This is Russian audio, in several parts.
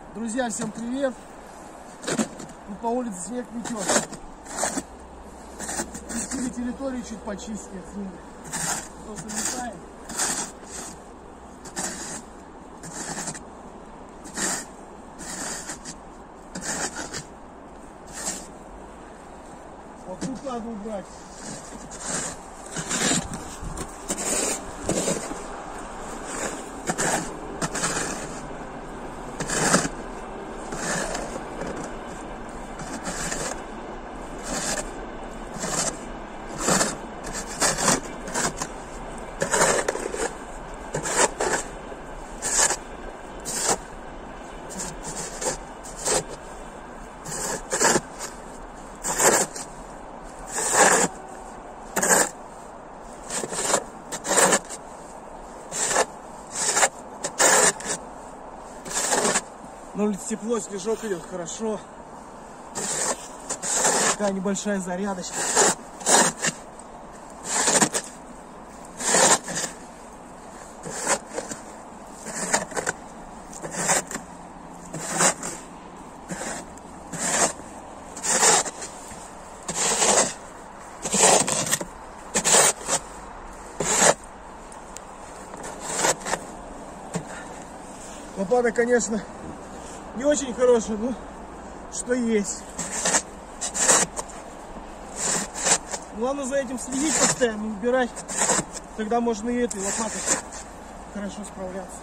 Друзья, всем привет! И по улице снег метет. Решили территорию чуть почистить от снега. Просто летаем. Вот тут надо убрать. На улице тепло, снежок идет хорошо. Такая небольшая зарядочка. Лопата, конечно, не очень хорошая, но что есть. Главное за этим следить постоянно, убирать. Тогда можно и этой лопатой хорошо справляться.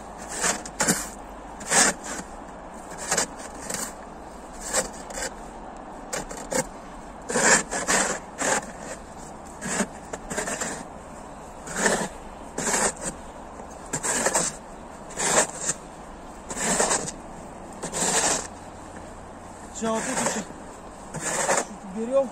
Сейчас вот это чуть уберем.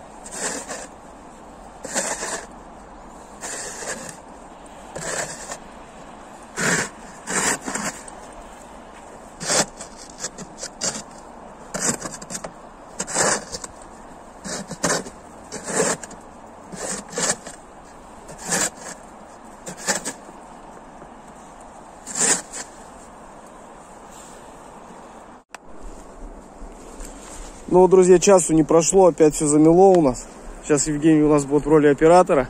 Ну, друзья, часу не прошло, опять все замело у нас. Сейчас Евгений у нас будет в роли оператора.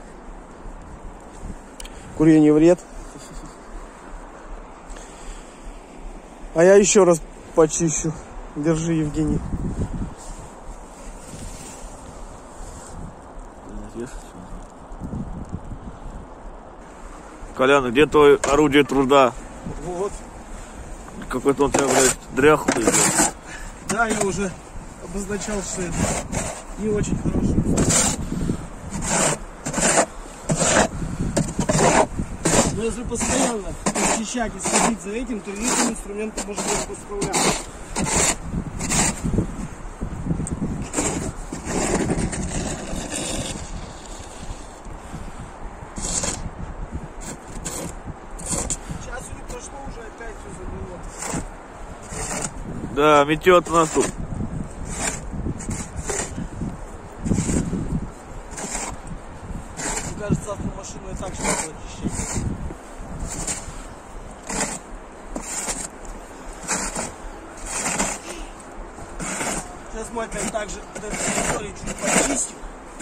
Курение вред. А я еще раз почищу. Держи, Евгений. Колян, где твое орудие труда? Вот. Какой-то он тебя, блядь, дряхлый. Да, я уже обозначал, что это не очень хорошо. Но если постоянно очищать и следить за этим, то этим инструментом можно легко справляться. Часу не прошло, уже опять все замело. Да, метет у нас тут. Кажется, автомашину и так же надо очищать. Сейчас мы опять также эту территорию чуть почистим.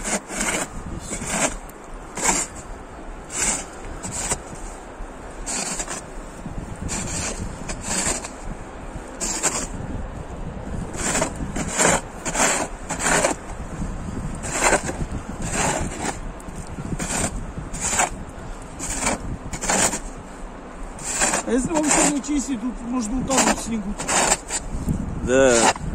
А если вам все не чистить, тут можно утонуть в снегу. Да.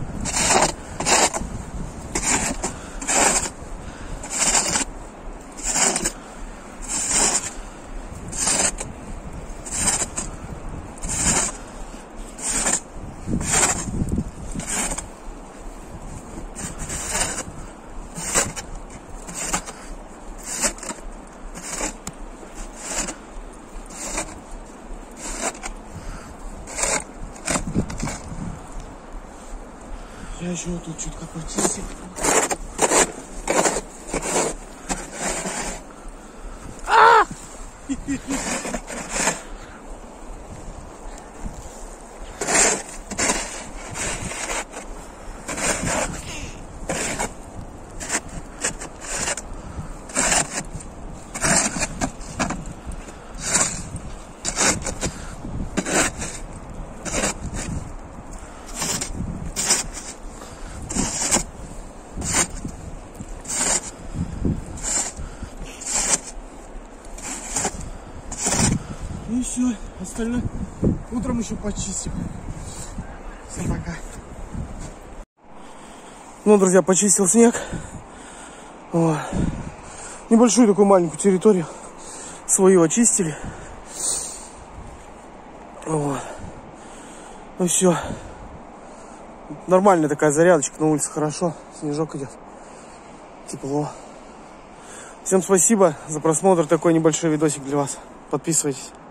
Я еще вот тут чутка почистил. остальное утром еще почистим. Всем пока. Ну, друзья, почистил снег. Вот. Небольшую такую маленькую территорию свою очистили. Вот. Ну все. Нормальная такая зарядочка, на улице хорошо. Снежок идет. Тепло. Всем спасибо за просмотр. Такой небольшой видосик для вас. Подписывайтесь.